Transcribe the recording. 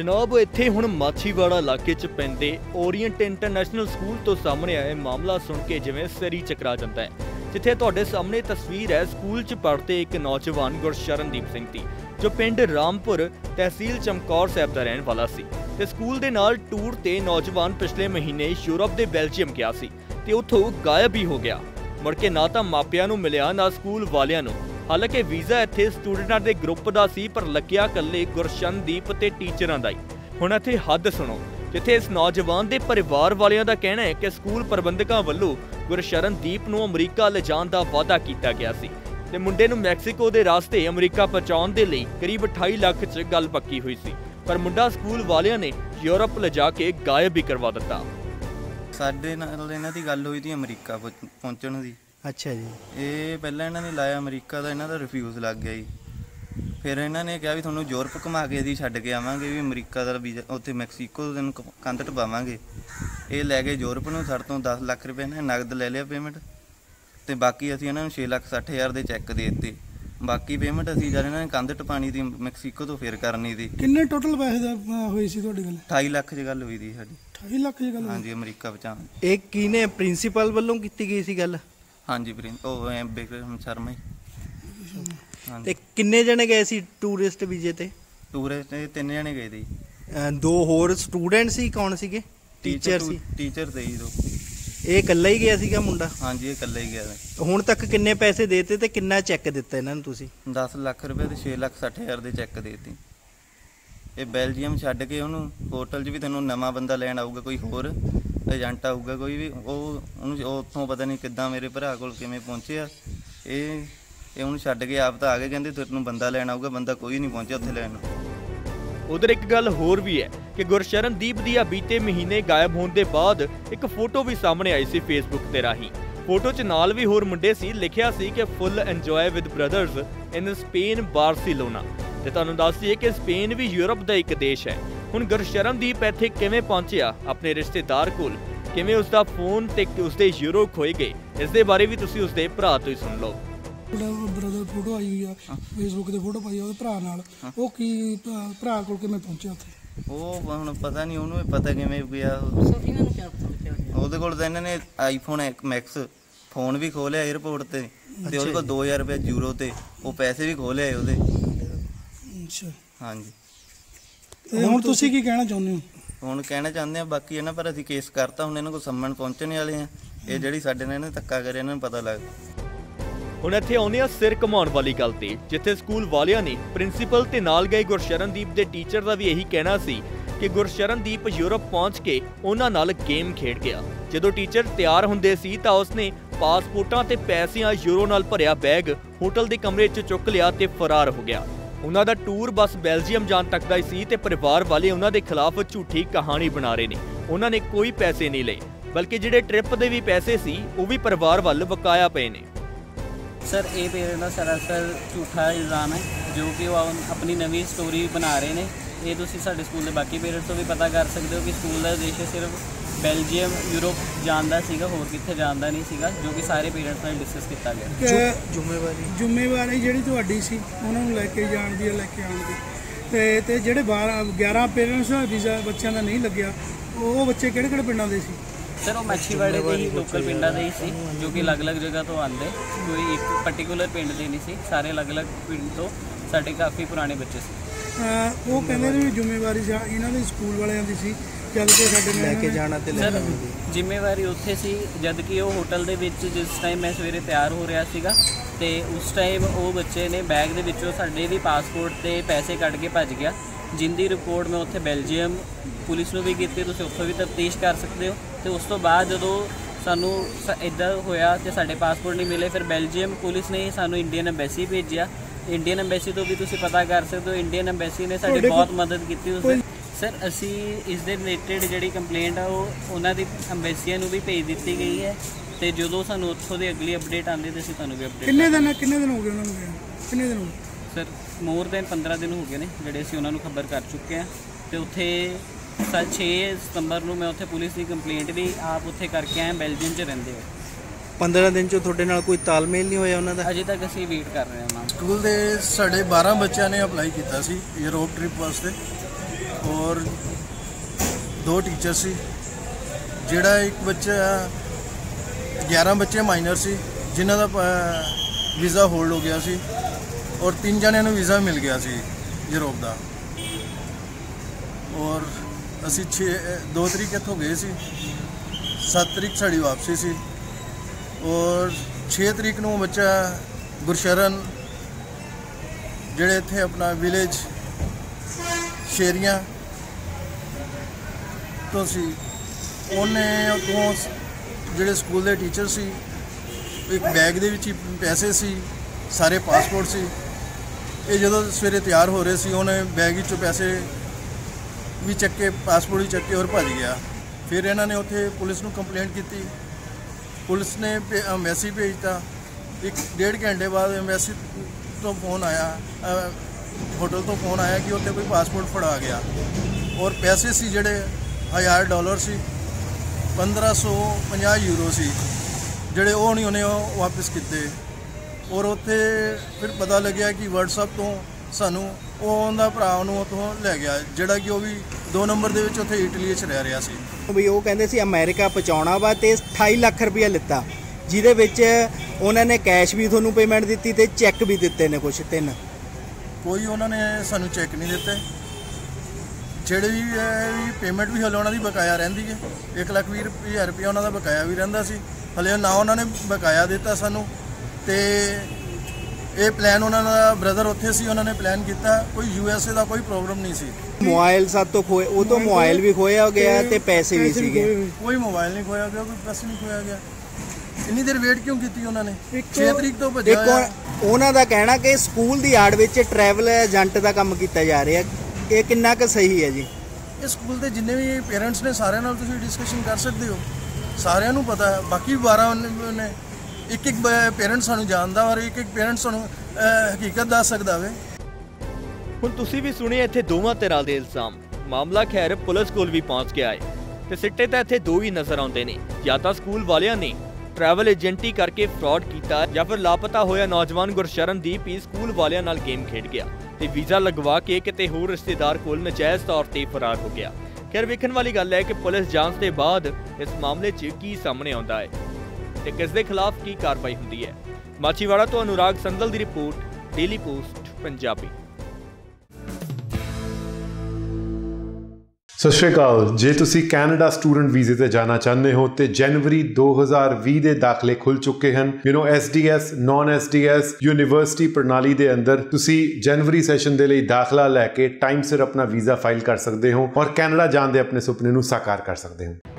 जनाब इत्थे हुण माछीवाड़ा इलाके च पैंदे ओरीएंट इंटरनेशनल स्कूल तो सामने आए मामला सुन के जिवें सिर ही चकरा जाता है। जिथे तुहाडे सामने तस्वीर है स्कूल च पढ़ते एक नौजवान गुरशरणदीप सिंह दी जो पिंड रामपुर तहसील चमकौर साहिब दा रहण वाला सी ते स्कूल दे नाल टूर ते नौजवान पिछले महीने यूरोप दे बेल्जियम गया सी ते उत्थों गायब ही हो गया। मुड़ के ना तां मापियां नूं मिलिया ना स्कूल वालियां नूं। हालांकि वीज़ा इत्थे स्टूडेंटां दे ग्रुप दा सी पर लग्गिया कल्ले गुरशरणदीप ते टीचरां दा ही। हुण इत्थे हद सुणो जिथे इस नौजवान दे परिवार वालियां दा कहना है कि स्कूल प्रबंधकां वल्लों गुरशरणदीप नूं अमरीका लिजाण दा वादा कीता गया सी ते मुंडे नूं मैक्सीको दे रास्ते अमरीका पहुंचाउण दे लई करीब 28 लाख च गल पक्की हुई सी पर मुंडा स्कूल वालियां ने यूरोप लिजा के गायब ही करवा दिता। साडे नाल इन्हां दी गल होई सी अमरीका पहुंचण दी। अच्छा जी। ये पहला इन्हां ने लाया अमरीका दा, इन्हां दा रिफ्यूज़ लग गया जी। फिर इन्हां ने कहा भी तुहानूं यूरोप घुमा के असीं छड्ड के आवांगे भी अमरीका दा वीज़ा उत्थे मैक्सीको तैनूं कंध टपावांगे। ये लै गए यूरोप नूं, साडे तों 10 लाख रुपए इन्हां ने नगद ले लिया पेमेंट ते बाकी असीं इन्हां नूं 6,60,000 दे चैक दे दित्ते। बाकी पेमेंट असीं जद इन्हां ने कंध टपानी दी मैक्सीको तो फिर करनी दी। किन्ने टोटल पैसे दा होई सी तुहाडी गल? 28 लाख दी गल होई दी साडी। 28 लाख ਦੀ ਗੱਲ? ਹਾਂਜੀ ਅਮਰੀਕਾ ਪਹੁੰਚਾਉਣ। ਇਹ ਕਿਹਨੇ ਪ੍ਰਿੰਸੀਪਲ ਵੱਲੋਂ ਕੀਤੀ ਗਈ ਸੀ ਗੱਲ? ਹਾਂਜੀ ਉਹ ਬਿਕਰਮ ਸ਼ਰਮਾ ਜੀ। ਤੇ ਕਿੰਨੇ ਜਣੇ ਗਏ ਸੀ ਟੂਰਿਸਟ ਵੀਜ਼ੇ ਤੇ? ਟੂਰਿਸਟ 3 ਜਣੇ ਗਏ ਸੀ। 2 ਹੋਰ ਸਟੂਡੈਂਟ ਸੀ? ਕੌਣ ਸੀਗੇ? ਟੀਚਰ ਸੀ? ਟੀਚਰ ਤੇ ਜੀ ਦੋ। ਇਹ ਇਕੱਲਾ ਹੀ ਗਿਆ ਸੀਗਾ ਮੁੰਡਾ? ਹਾਂਜੀ ਇਹ ਇਕੱਲਾ ਹੀ ਗਿਆ। ਹੁਣ ਤੱਕ ਕਿੰਨੇ ਪੈਸੇ ਦੇਤੇ ਤੇ ਕਿੰਨਾ ਚੈੱਕ ਦਿੱਤਾ ਇਹਨਾਂ ਨੂੰ ਤੁਸੀਂ? 10 ਲੱਖ ਰੁਪਏ ਤੇ 6,60,000 ਦੇ ਚੈੱਕ ਦੇਤੇ। ਇਹ ਬੈਲਜੀਅਮ ਛੱਡ ਕੇ ਉਹਨੂੰ ਹੋਟਲ 'ਚ ਵੀ ਤੈਨੂੰ ਨਵਾਂ ਬੰਦਾ ਲੈਣ ਆਊਗਾ, ਕੋਈ ਹੋਰ ਏਜੰਟ ਆਊਗਾ ਕੋਈ ਵੀ, ਉਹਨੂੰ ਉੱਥੋਂ ਪਤਾ ਨਹੀਂ ਕਿੱਦਾਂ ਮੇਰੇ ਭਰਾ ਕੋਲ ਕਿਵੇਂ ਪਹੁੰਚਿਆ। ਇਹ ਉਹਨੂੰ ਛੱਡ ਕੇ ਆਪ ਤਾਂ ਆ ਗਏ, ਕਹਿੰਦੇ ਤੈਨੂੰ ਬੰਦਾ ਲੈਣ ਆਊਗਾ, ਬੰਦਾ ਕੋਈ ਨਹੀਂ ਪਹੁੰਚਿਆ ਉੱਥੇ ਲੈਣ ਨੂੰ। उधर एक गल होर भी है कि गुरशरणदीप दी बीते महीने गायब होने के बाद एक फोटो भी सामने आई सी फेसबुक ते राही। फोटो च नाल भी होर मुंडे सी, लिखिया सी कि full enjoy with brothers in Spain Barcelona. ते तुहानूं दस दईए कि स्पेन भी यूरोप दा एक देश है। हुण गुरशरणदीप इत्थे किवें पहुंचिया अपने रिश्तेदार कोल, किवें उसदा फोन ते उसदे यूरो खोए गए, इस दे बारे भी तुसीं उसदे भरा तो ही सुन लो। ब्रदर फोटो आई हुई है फेसबुक ते फोटो पाई ਉਹਦੇ ਭਰਾ ਨਾਲ, ਉਹ ਕੀ ਭਰਾ ਕੋਲ ਕਿਵੇਂ ਪਹੁੰਚਿਆ ਉੱਥੇ? ਉਹ ਹੁਣ ਪਤਾ ਨਹੀਂ, ਉਹਨੂੰ ਵੀ ਪਤਾ ਕਿਵੇਂ ਗਿਆ। ਉਹਦੇ ਕੋਲ ਤਾਂ ਇਹਨਾਂ ਨੇ ਆਈਫੋਨ ਮੈਕਸ ਫੋਨ ਵੀ ਖੋਹ ਲਿਆ 에ਅਰਪੋਰਟ ਤੇ ਤੇ ਉਹਦੇ ਕੋਲ 2,000 ਰੁਪਏ ਯੂਰੋ ਤੇ ਉਹ ਪੈਸੇ ਵੀ ਖੋਹ ਲਿਆਏ ਉਹਦੇ। ਅੱਛਾ ਹਾਂਜੀ। ਤੇ ਹੁਣ ਤੁਸੀਂ ਕੀ ਕਹਿਣਾ ਚਾਹੁੰਦੇ ਹੋ? ਹੁਣ ਕਹਿਣਾ ਚਾਹੁੰਦੇ ਆ ਬਾਕੀ ਇਹਨਾਂ ਪਰ ਅਸੀਂ ਕੇਸ ਕਰਤਾ, ਹੁਣ ਇਹਨਾਂ ਕੋਲ ਸੰਮਣ ਪਹੁੰਚਣ ਵਾਲੇ ਆ। ਇਹ ਜਿਹੜੀ ਸਾਡੇ ਨਾਲ ਇਹਨੇ ਧੱਕਾ ਕਰਿਆ ਇਹਨਾਂ ਨੂੰ ਪਤਾ ਲੱਗ। ਹੁਣ ਇੱਥੇ ਆਉਂਦੇ ਆ ਸਿਰ ਘਮਾਉਣ ਵਾਲੀ ਗੱਲ ਤੇ, ਜਿੱਥੇ ਸਕੂਲ ਵਾਲਿਆਂ ਨੇ ਪ੍ਰਿੰਸੀਪਲ ਤੇ ਨਾਲ ਗਏ ਗੁਰਸ਼रणदीप ਦੇ ਟੀਚਰ ਦਾ ਵੀ ਇਹੀ ਕਹਿਣਾ ਸੀ ਕਿ ਗੁਰਸ਼रणदीप ਯੂਰਪ ਪਹੁੰਚ ਕੇ ਉਹਨਾਂ ਨਾਲ ਗੇਮ ਖੇਡ ਗਿਆ। ਜਦੋਂ ਟੀਚਰ ਤਿਆਰ ਹੁੰਦੇ ਸੀ ਤਾਂ ਉਸਨੇ ਪਾਸਪੋਰਟਾਂ ਤੇ ਪੈਸਿਆਂ ਯੂਰੋ ਨਾਲ ਭਰਿਆ ਬੈਗ ਹੋਟਲ ਦੇ ਕਮਰੇ 'ਚ ਚੁੱਕ ਲਿਆ ਤੇ ਫਰਾਰ ਹੋ ਗਿਆ। ਉਹਨਾਂ ਦਾ ਟੂਰ ਬਸ ਬੈਲਜੀਅਮ ਜਾਣ ਤੱਕ ਦਾ ਹੀ ਸੀ ਤੇ ਪਰਿਵਾਰ ਵਾਲੇ ਉਹਨਾਂ ਦੇ ਖਿਲਾਫ ਝੂਠੀ ਕਹਾਣੀ ਬਣਾ ਰਹੇ ਨੇ। ਉਹਨਾਂ ਨੇ ਕੋਈ ਪੈਸੇ ਨਹੀਂ ਲਏ, ਬਲਕਿ ਜਿਹੜੇ ਟ੍ਰਿਪ ਦੇ ਵੀ ਪੈਸੇ ਸੀ ਉਹ ਵੀ ਪਰਿਵਾਰ ਵੱਲ ਵਕਾਇਆ ਪਏ ਨੇ। सर ये पेरेंट्स का सरासर झूठा इल्ज़ाम है जो कि वो अपनी नवी स्टोरी बना रहे हैं। ये तुसीं साडे स्कूल के बाकी पेरेंट्स तो भी पता कर सकते हो कि स्कूल का उद्देश्य सिर्फ बेल्जियम यूरोप जाना सीगा, होर कित्थे जाना नहीं सीगा, जो कि सारे पेरेंट्स नाल डिस्कस किया गया। ਜ਼ਿੰਮੇਵਾਰੀ ਜਿਹੜੀ ਤੁਹਾਡੀ ਸੀ ਉਹਨਾਂ ਨੂੰ ਲੈ ਕੇ ਜਾਣ ਦੀ, ਲੈ ਕੇ ਆਉਣ ਦੀ, ਤੇ ਜਿਹੜੇ 11 ਪੇਰੈਂਟਸ ਦਾ ਵੀਜ਼ਾ ਬੱਚਿਆਂ ਦਾ ਨਹੀਂ ਲੱਗਿਆ, ਉਹ ਬੱਚੇ ਕਿਹੜੇ ਕਿਹੜੇ ਪਿੰਡਾਂ ਦੇ ਸੀ? सर वो मच्छीवाड़े के ही लोकल पिंडा दे ही सी, जो कि अलग अलग जगह तो आते, कोई एक पर्टिकुलर पिंड दे नहीं सी, सारे अलग अलग पिंड तो साडे काफ़ी पुराने बच्चे सी। ਉਹ ਕਹਿੰਦੇ ਨੇ ਜ਼ਿੰਮੇਵਾਰੀ ਇਹਨਾਂ ਦੇ ਸਕੂਲ ਵਾਲਿਆਂ ਦੀ ਸੀ ਜਦ ਕਿ ਸਾਡੇ ਲੈ ਕੇ ਜਾਣਾ ਤੇ ਸਰ ਜ਼ਿੰਮੇਵਾਰੀ ਉੱਥੇ ਸੀ ਜਦ ਕਿ ਉਹ ਹੋਟਲ ਦੇ ਵਿੱਚ ਜਿਸ ਟਾਈਮ ਮੈਂ ਸਵੇਰੇ ਤਿਆਰ ਹੋ ਰਿਹਾ ਸੀਗਾ ਤੇ ਉਸ ਟਾਈਮ ਉਹ ਬੱਚੇ ਨੇ ਬੈਗ ਦੇ ਵਿੱਚੋਂ ਸਾਡੇ ਵੀ ਪਾਸਪੋਰਟ ਤੇ ਪੈਸੇ ਕੱਢ ਕੇ ਭੱਜ ਗਿਆ, ਜਿੰਦੀ ਰਿਪੋਰਟ ਮੈਂ ਉੱਥੇ ਬੈਲਜੀਅਮ ਪੁਲਿਸ ਨੂੰ ਵੀ ਕੀਤੀ, ਤੁਸੀਂ ਉੱਥੋਂ ਵੀ ਤਫਤੀਸ਼ ਕਰ ਸਕਦੇ ਹੋ। ਤੇ ਉਸ ਤੋਂ ਬਾਅਦ ਜਦੋਂ ਸਾਨੂੰ ਇੱਦਾਂ ਹੋਇਆ ਤੇ ਸਾਡੇ ਪਾਸਪੋਰਟ ਨਹੀਂ ਮਿਲੇ, ਫਿਰ ਬੈਲਜੀਅਮ ਪੁਲਿਸ ਨੇ ਸਾਨੂੰ ਇੰਡੀਅਨ ਐਮਬੈਸੀ ਭੇਜਿਆ। ਇੰਡੀਅਨ ਐਮਬੈਸੀ ਤੋਂ ਵੀ ਤੁਸੀਂ ਪਤਾ ਕਰ ਸਕਦੇ ਹੋ, ਇੰਡੀਅਨ ਐਮਬੈਸੀ ਨੇ ਸਾਡੀ ਬਹੁਤ ਮਦਦ ਕੀਤੀ ਉਸ। ਸਰ ਅਸੀਂ ਇਸ ਦੇ ਰਿਲੇਟਡ ਜਿਹੜੀ ਕੰਪਲੇਂਟ ਆ ਉਹ ਉਹਨਾਂ ਦੀ ਐਮਬੈਸੀਆਂ ਨੂੰ ਵੀ ਭੇਜ ਦਿੱਤੀ ਗਈ ਹੈ ਤੇ ਜਦੋਂ ਸਾਨੂੰ ਉੱਥੋਂ ਦੀ ਅਗਲੀ ਅਪਡੇਟ ਆਉਂਦੀ ਤੇ ਅਸੀਂ ਤੁਹਾਨੂੰ ਵੀ ਅਪਡੇਟ। ਕਿੰਨੇ ਦਿਨ ਹੋ ਗਏ ਉਹਨਾਂ ਨੂੰ ਗਿਆ? ਕਿੰਨੇ ਦਿਨ ਹੋ ਗਏ? ਸਰ ਮੋਰ ਦੈਨ 15 ਦਿਨ ਹੋ ਗਏ ਨੇ ਜਿਹੜੇ ਅਸੀਂ ਉਹਨਾਂ ਨੂੰ ਖਬਰ ਕਰ ਚੁੱਕੇ ਹਾਂ ਤੇ ਉੱਥੇ 6 ਸਤੰਬਰ ਨੂੰ ਮੈਂ ਉੱਥੇ ਪੁਲਿਸ ਦੀ ਕੰਪਲੇਂਟ ਵੀ ਆਪ ਉੱਥੇ ਕਰਕੇ ਆਇਆ, ਬੈਲਜੀਅਮ 'ਚ ਰਹਿੰਦੇ ਹੋ। 15 ਦਿਨ 'ਚ ਤੁਹਾਡੇ ਨਾਲ ਕੋਈ ਤਾਲਮੇਲ ਨਹੀਂ ਹੋਇਆ ਉਹਨਾਂ ਦਾ? ਅਜੇ ਤੱਕ ਅਸੀਂ ਵੇਟ ਕਰ ਰਹੇ ਹਾਂ। ਸਕੂਲ ਦੇ ਸਾਡੇ 12 ਬੱਚਿਆਂ ਨੇ ਅਪਲਾਈ ਕੀਤਾ ਸੀ ਯੂਰਪ ਟ੍ਰਿਪ ਵਾਸਤੇ ਔਰ 2 ਟੀਚਰ ਸੀ। ਜਿਹੜਾ ਇੱਕ ਬੱਚਾ 11 ਬੱਚੇ ਮਾਈਨਰ ਸੀ ਜਿਨ੍ਹਾਂ ਦਾ ਵੀਜ਼ਾ ਹੋਲਡ ਹੋ ਗਿਆ ਸੀ ਔਰ 3 ਜਣਿਆਂ ਨੂੰ ਵੀਜ਼ਾ ਮਿਲ ਗਿਆ ਸੀ ਯੂਰਪ ਦਾ। ਔਰ ਅਸੀਂ 2 ਤਰੀਕ ਇੱਥੋਂ ਗਏ ਸੀ, 7 ਤਰੀਕ ਸਾਡੀ ਵਾਪਸੀ ਸੀ ਔਰ 6 ਤਰੀਕ ਨੂੰ ਬੱਚਾ ਗੁਰਸ਼ਰਨ ਜਿਹੜੇ ਇੱਥੇ ਆਪਣਾ ਵਿਲੇਜ ਸ਼ੇਰੀਆਂ ਤੋਂ ਸੀ, ਉਹਨੇ ਉੱਥੋਂ ਜਿਹੜੇ ਸਕੂਲ ਦੇ ਟੀਚਰ ਸੀ, ਇੱਕ ਬੈਗ ਦੇ ਵਿੱਚ ਹੀ ਪੈਸੇ ਸੀ, ਸਾਰੇ ਪਾਸਪੋਰਟ ਸੀ। ਇਹ ਜਦੋਂ ਸਵੇਰੇ ਤਿਆਰ ਹੋ ਰਹੇ ਸੀ ਉਹਨੇ ਬੈਗ ਵਿੱਚੋਂ ਪੈਸੇ ਵੀ ਚੱਕੇ, ਪਾਸਪੋਰਟ ਵੀ ਚੱਕੇ ਔਰ ਭੱਜ ਗਿਆ। ਫਿਰ ਇਹਨਾਂ ਨੇ ਉੱਥੇ ਪੁਲਿਸ ਨੂੰ ਕੰਪਲੇਂਟ ਕੀਤੀ, ਪੁਲਿਸ ਨੇ ਮੈਸੇਜ ਭੇਜਤਾ। 1.5 ਘੰਟੇ ਬਾਅਦ ਐਮਬੈਸੀ ਤੋਂ ਫੋਨ ਆਇਆ, ਹੋਟਲ ਤੋਂ ਫੋਨ ਆਇਆ ਕਿ ਉੱਥੇ ਕੋਈ ਪਾਸਪੋਰਟ ਫੜਾ ਗਿਆ ਔਰ ਪੈਸੇ ਸੀ ਜਿਹੜੇ $1000 ਸੀ, 1550 ਯੂਰੋ ਸੀ ਜਿਹੜੇ ਉਹ ਨਹੀਂ ਉਹਨੇ ਵਾਪਸ ਕੀਤੇ। ਔਰ ਉੱਥੇ ਫਿਰ ਪਤਾ ਲੱਗਿਆ ਕਿ WhatsApp ਤੋਂ ਸਾਨੂੰ ਉਹਦਾ ਭਰਾ ਉਹਨੂੰ ਉੱਥੋਂ ਲੈ ਗਿਆ, ਜਿਹੜਾ ਕਿ ਉਹ ਵੀ 2 ਨੰਬਰ ਦੇ ਵਿੱਚ ਉੱਥੇ ਇਟਲੀ 'ਚ ਰਹਿ ਰਿਹਾ ਸੀ। ਵੀ ਉਹ ਕਹਿੰਦੇ ਸੀ ਅਮਰੀਕਾ ਪਹੁੰਚਾਉਣਾ ਵਾ ਤੇ 28 ਲੱਖ ਰੁਪਇਆ ਲਿੱਤਾ, ਜਿਹਦੇ ਵਿੱਚ ਉਹਨਾਂ ਨੇ ਕੈਸ਼ ਵੀ ਤੁਹਾਨੂੰ ਪੇਮੈਂਟ ਦਿੱਤੀ ਤੇ ਚੈੱਕ ਵੀ ਦਿੱਤੇ ਨੇ ਕੁਛ 3। ਕੋਈ ਉਹਨਾਂ ਨੇ ਸਾਨੂੰ ਚੈੱਕ ਨਹੀਂ ਦਿੱਤੇ। ਜਿਹੜੇ ਵੀ ਪੇਮੈਂਟ ਵੀ ਹਲੇ ਉਹਨਾਂ ਦੀ ਬਕਾਇਆ ਰਹਿੰਦੀ ਹੈ, 1,20,000 ਰੁਪਇਆ ਉਹਨਾਂ ਦਾ ਬਕਾਇਆ ਵੀ ਰਹਿੰਦਾ ਸੀ, ਹਲੇ ਨਾ ਉਹਨਾਂ ਨੇ ਬਕਾਇਆ ਦਿੱਤਾ ਸਾਨੂੰ। ਤੇ ਇਹ ਪਲਾਨ ਉਹਨਾਂ ਦਾ ਬ੍ਰਦਰ ਉੱਥੇ ਸੀ, ਉਹਨਾਂ ਨੇ ਪਲਾਨ ਕੀਤਾ। ਕੋਈ USA ਦਾ ਕੋਈ ਪ੍ਰੋਬਲਮ ਨਹੀਂ ਸੀ। ਮੋਬਾਈਲ ਸਭ ਤੋਂ ਖੋਏ, ਉਹ ਤੋਂ ਮੋਬਾਈਲ ਵੀ ਖੋਇਆ ਗਿਆ ਤੇ ਪੈਸੇ ਵੀ ਸੀਗੇ। ਕੋਈ ਮੋਬਾਈਲ ਨਹੀਂ ਖੋਇਆ ਗਿਆ, ਕੋਈ ਪੈਸੇ ਨਹੀਂ ਖੋਇਆ ਗਿਆ। ਇੰਨੀ ਦੇਰ ਵੇਟ ਕਿਉਂ ਕੀਤੀ ਉਹਨਾਂ ਨੇ? 6 ਤਰੀਕ ਤੋਂ ਭੱਜਿਆ। ਉਹਨਾਂ ਦਾ ਕਹਿਣਾ ਕਿ ਸਕੂਲ ਦੀ ਆੜ ਵਿੱਚ ਟਰੈਵਲ ਏਜੰਟ ਦਾ ਕੰਮ ਕੀਤਾ ਜਾ ਰਿਹਾ, ਇਹ ਕਿੰਨਾ ਕੁ ਸਹੀ ਹੈ ਜੀ? ਇਹ ਸਕੂਲ ਦੇ ਜਿੰਨੇ ਵੀ ਪੇਰੈਂਟਸ ਨੇ ਸਾਰਿਆਂ ਨਾਲ ਤੁਸੀਂ ਡਿਸਕਸ਼ਨ ਕਰ ਸਕਦੇ ਹੋ, ਸਾਰਿਆਂ ਨੂੰ ਪਤਾ ਹੈ। ਬਾਕੀ 12 ਨੇ ਇੱਕ ਪੇਰੈਂਟਸ ਸਾਨੂੰ ਜਾਣਦਾ ਔਰ ਇੱਕ ਪੇਰੈਂਟਸ ਸਾਨੂੰ ਹਕੀਕਤ ਦੱਸ ਸਕਦਾ ਵੇ। ਹੁਣ ਤੁਸੀਂ ਵੀ ਸੁਣਿਆ ਇੱਥੇ ਦੋਵਾਂ ਧਿਰਾਂ ਦੇ ਇਲਜ਼ਾਮ। ਮਾਮਲਾ ਖੈਰ ਪੁਲਿਸ ਕੋਲ ਵੀ ਪਹੁੰਚ ਗਿਆ ਹੈ ਤੇ ਸਿੱਟੇ ਤਾਂ ਇੱਥੇ 2 ਹੀ ਨਜ਼ਰ ਆਉਂਦੇ ਨੇ, ਜਾਂ ਤਾਂ ਸਕੂਲ ਵਾਲਿਆਂ ਨੇ ਟਰੈਵਲ ਏਜੰਟੀ ਕਰਕੇ ਫਰਾਡ ਕੀਤਾ ਜਾਂ ਫਿਰ ਲਾਪਤਾ ਹੋਇਆ ਨੌਜਵਾਨ ਗੁਰਸ਼ਰਨਦੀਪ ਹੀ ਸਕੂਲ ਵਾਲਿਆਂ ਨਾਲ ਗੇਮ ਖੇਡ ਗਿਆ ਤੇ ਵੀਜ਼ਾ ਲਗਵਾ ਕੇ ਕਿਤੇ ਹੋਰ ਰਿਸ਼ਤੇਦਾਰ ਕੋਲ ਨਜਾਇਜ਼ ਤੌਰ ਤੇ ਫਰਾਰ ਹੋ ਗਿਆ। ਖੈਰ ਵੇਖਣ ਵਾਲੀ ਗੱਲ ਹੈ ਕਿ ਪੁਲਿਸ ਜਾਂਚ ਦੇ ਬਾਅਦ ਇਸ ਮਾਮਲੇ 'ਚ ਕੀ ਸਾਹਮਣੇ ਆਉਂਦਾ ਹੈ ਤੇ ਕਿਸ ਦੇ ਖਿਲਾਫ ਕੀ ਕਾਰਵਾਈ ਹੁੰਦੀ ਹੈ। ਮਾਚੀਵਾੜਾ ਤੋਂ ਅਨੁਰਾਗ ਸੰਦਲ ਦੀ ਰਿਪੋਰਟ, ਡੇਲੀ ਪੋਸਟ ਪੰਜਾਬੀ। ਸਤਿ ਸ਼੍ਰੀ ਅਕਾਲ। ਜੇ ਤੁਸੀਂ ਕੈਨੇਡਾ ਸਟੂਡੈਂਟ ਵੀਜ਼ੇ ਤੇ ਜਾਣਾ ਚਾਹੁੰਦੇ ਹੋ ਤੇ ਜਨਵਰੀ 2020 ਦੇ ਦਾਖਲੇ ਖੁੱਲ ਚੁੱਕੇ ਹਨ। SDS, ਨਾਨ SDS ਯੂਨੀਵਰਸਿਟੀ ਪ੍ਰਣਾਲੀ ਦੇ ਅੰਦਰ ਤੁਸੀਂ ਜਨਵਰੀ ਸੈਸ਼ਨ ਦੇ ਲਈ ਦਾਖਲਾ ਲੈ ਕੇ ਟਾਈਮ ਸਿਰ ਆਪਣਾ ਵੀਜ਼ਾ ਫਾਈਲ ਕਰ ਸਕਦੇ ਹੋ ਔਰ ਕੈਨੇਡਾ ਜਾਣ ਦੇ ਆਪਣੇ ਸੁਪਨੇ ਨੂੰ ਸਾਕਾਰ ਕਰ ਸਕਦੇ ਹੋ।